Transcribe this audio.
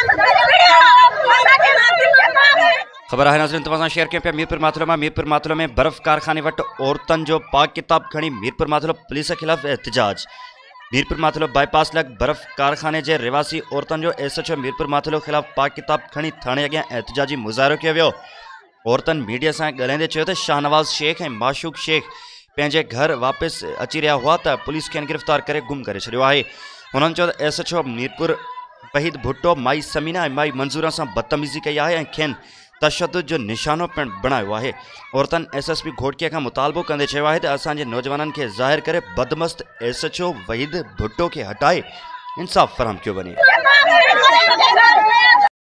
खबर है नाज़रीन तव्हां सां शेयर कयूं पिया मीरपुर मातलो में बर्फ़ कारखाने वटि औरतुनि जो पाक किताब खणी मीरपुर मातलो पुलिस खिलाफ़ एहतजाज। मीरपुर मातलो बाईपास लग बर्फ़ कारखाने जे रिवासी औरतुनि जो SHO मीरपुर मातलो खिलाफ़ पाक किताब खणी थाने अॻियां एहतजाजी मुज़ाहिरो कयो वियो। औरतुनि मीडिया सां ॻाल्हाईंदे चयो त शाहनवाज़ शेख ऐं माशूक शेख पंहिंजे घर वापसि अची रहिया हुआ त पुलिस खेनि गिरफ़्तार करे गुम करे छॾियो आहे। हुननि चयो त SHO मीरपुर वहीद भुट्टो माई समीना ऐं माई मंज़ूरा सां बदतमीज़ी कई आहे ऐं खेनि तशद्दुद जो निशानो पिण बणायो आहे। औरतुनि SSP घोटकीअ खां मुतालबो कंदे चयो आहे त असांजे नौजवाननि खे ज़ाहिर करे बदमस्त SHO वहीद भुट्टो खे हटाए इंसाफ़ फराहम कयो वञे।